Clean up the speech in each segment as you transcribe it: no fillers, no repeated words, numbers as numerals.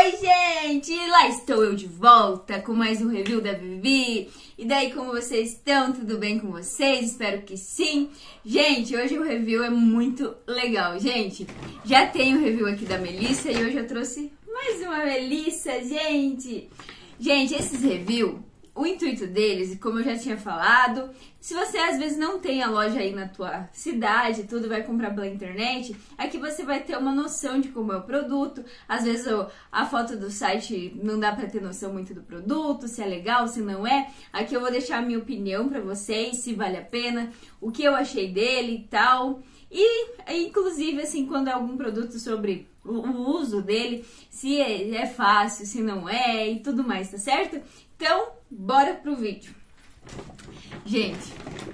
Oi, gente! Lá estou eu de volta com mais um review da Vivi. E daí, como vocês estão? Tudo bem com vocês? Espero que sim. Gente, hoje o review é muito legal. Gente, já tem o review aqui da Melissa e hoje eu trouxe mais uma Melissa, gente. Gente, esses reviews, o intuito deles, como eu já tinha falado, se você às vezes não tem a loja aí na tua cidade, tudo vai comprar pela internet, aqui você vai ter uma noção de como é o produto. Às vezes a foto do site não dá pra ter noção muito do produto, se é legal, se não é. Aqui eu vou deixar a minha opinião pra vocês, se vale a pena, o que eu achei dele e tal. E inclusive assim, quando é algum produto sobre o uso dele, se é fácil, se não é e tudo mais, tá certo? Então, bora pro vídeo. Gente,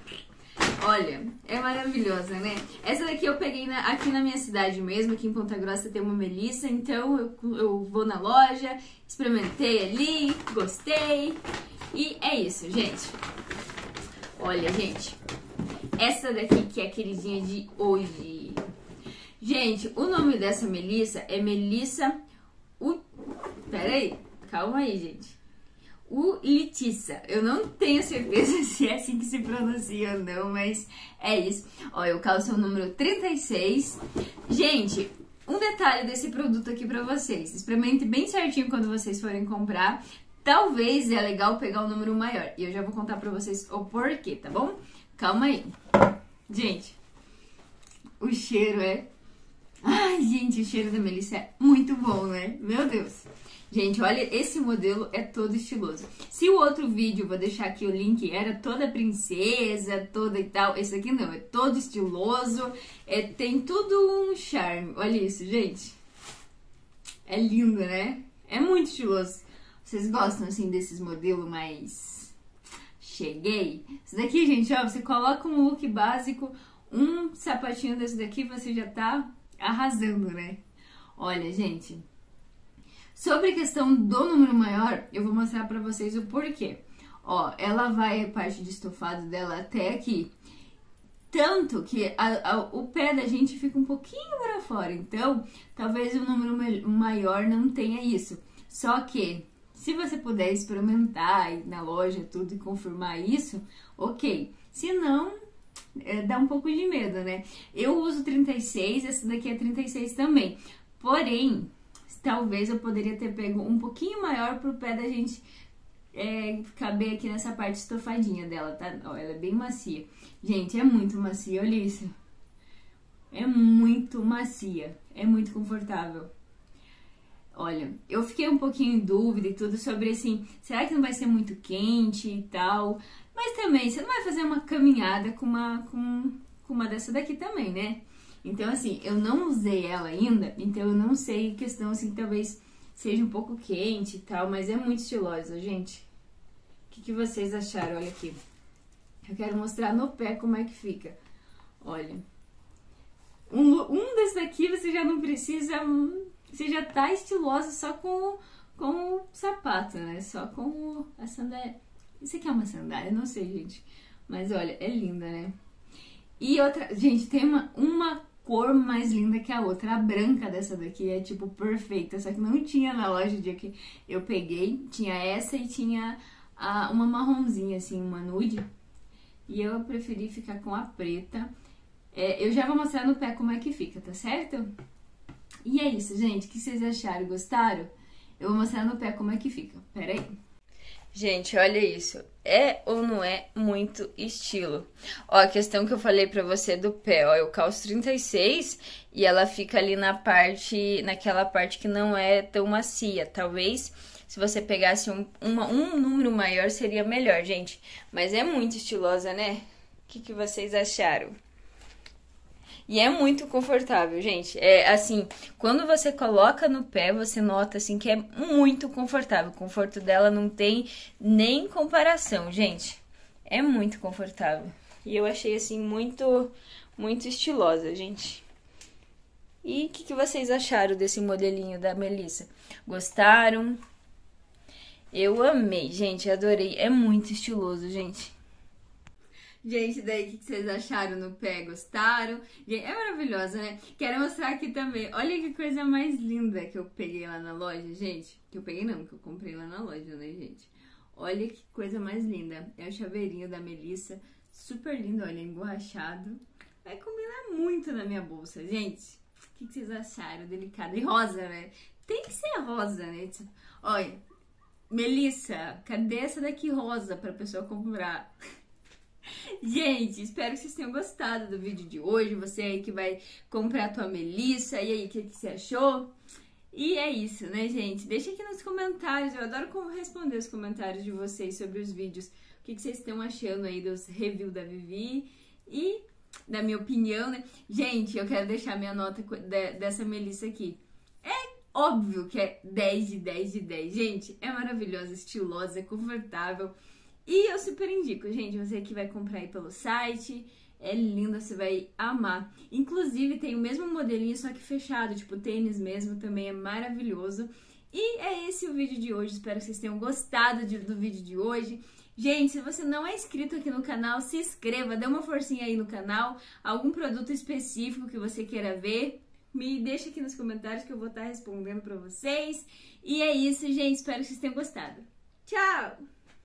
olha, é maravilhosa, né? Essa daqui eu peguei aqui na minha cidade mesmo, aqui em Ponta Grossa tem uma Melissa, então eu vou na loja, experimentei ali, gostei e é isso, gente. Olha, gente, essa daqui que é a queridinha de hoje. Gente, o nome dessa Melissa é Melissa... Pera aí, calma aí, gente. Ulitissa. Eu não tenho certeza se é assim que se pronuncia ou não, mas é isso. Ó, eu calço o número 36. Gente, um detalhe desse produto aqui pra vocês. Experimente bem certinho quando vocês forem comprar. Talvez é legal pegar o número maior. E eu já vou contar pra vocês o porquê, tá bom? Calma aí. Gente, o cheiro é... Ai, gente, o cheiro da Melissa é muito bom, né? Meu Deus. Gente, olha, esse modelo é todo estiloso. Se o outro vídeo, vou deixar aqui o link, era toda princesa, toda e tal, esse aqui não, é todo estiloso, tem tudo um charme. Olha isso, gente. É lindo, né? É muito estiloso. Vocês gostam, assim, desses modelos mais... Cheguei? Isso daqui, gente, ó, você coloca um look básico, um sapatinho desse daqui, você já tá arrasando, né? Olha, gente... Sobre a questão do número maior, eu vou mostrar pra vocês o porquê. Ó, ela vai, a parte de estofado dela até aqui. Tanto que o pé da gente fica um pouquinho pra fora. Então, talvez o número maior não tenha isso. Só que, se você puder experimentar, ir na loja tudo e confirmar isso, ok. Se não, dá um pouco de medo, né? Eu uso 36, essa daqui é 36 também. Porém... Talvez eu poderia ter pego um pouquinho maior pro pé da gente caber aqui nessa parte estofadinha dela, tá? Ó, ela é bem macia. Gente, é muito macia, olha isso. É muito macia, é muito confortável. Olha, eu fiquei um pouquinho em dúvida e tudo sobre assim, será que não vai ser muito quente e tal? Mas também, você não vai fazer uma caminhada com uma dessa daqui também, né? Então, assim, eu não usei ela ainda, então eu não sei questão, assim, talvez seja um pouco quente e tal, mas é muito estilosa, gente. O que vocês acharam? Olha aqui. Eu quero mostrar no pé como é que fica. Olha. Um desse daqui você já não precisa... Você já tá estilosa só com o sapato, né? Só com a sandália. Isso aqui é uma sandália? Não sei, gente. Mas, olha, é linda, né? E outra... Gente, tem uma cor mais linda que a outra. A branca dessa daqui é, tipo, perfeita. Só que não tinha na loja o dia que eu peguei. Tinha essa e tinha uma marronzinha, assim, uma nude. E eu preferi ficar com a preta. Eu já vou mostrar no pé como é que fica, tá certo? E é isso, gente. O que vocês acharam? Gostaram? Eu vou mostrar no pé como é que fica. Pera aí. Gente, olha isso. É ou não é muito estilo? Ó, a questão que eu falei pra você do pé, ó, eu calço 36 e ela fica ali naquela parte que não é tão macia. Talvez se você pegasse um número maior seria melhor, gente. Mas é muito estilosa, né? O que vocês acharam? E é muito confortável, gente. É assim, quando você coloca no pé, você nota assim que é muito confortável. O conforto dela não tem nem comparação, gente. É muito confortável. E eu achei assim muito estilosa, gente. E o que vocês acharam desse modelinho da Melissa? Gostaram? Eu amei, gente, adorei. É muito estiloso, gente. Gente, daí o que vocês acharam no pé? Gostaram? Gente, é maravilhosa, né? Quero mostrar aqui também. Olha que coisa mais linda que eu peguei lá na loja, gente. Que eu peguei não, que eu comprei lá na loja, né, gente? Olha que coisa mais linda. É o chaveirinho da Melissa. Super lindo, olha, emborrachado. Vai combinar muito na minha bolsa, gente. O que vocês acharam? Delicado. E rosa, né? Tem que ser rosa, né? Olha, Melissa, cadê essa daqui rosa pra pessoa comprar? Gente, espero que vocês tenham gostado do vídeo de hoje. Você aí que vai comprar a tua Melissa. E aí, o que você achou? E é isso, né, gente? Deixa aqui nos comentários. Eu adoro como responder os comentários de vocês sobre os vídeos. O que vocês estão achando aí dos reviews da Vivi e da minha opinião, né? Gente, eu quero deixar minha nota dessa Melissa aqui. É óbvio que é 10 de 10 de 10. Gente, é maravilhosa, estilosa, é confortável. E eu super indico, gente, você que vai comprar aí pelo site, é linda, você vai amar. Inclusive tem o mesmo modelinho, só que fechado, tipo tênis mesmo, também é maravilhoso. E é esse o vídeo de hoje, espero que vocês tenham gostado do vídeo de hoje. Gente, se você não é inscrito aqui no canal, se inscreva, dê uma forcinha aí no canal, algum produto específico que você queira ver. Me deixa aqui nos comentários que eu vou estar respondendo pra vocês. E é isso, gente, espero que vocês tenham gostado. Tchau!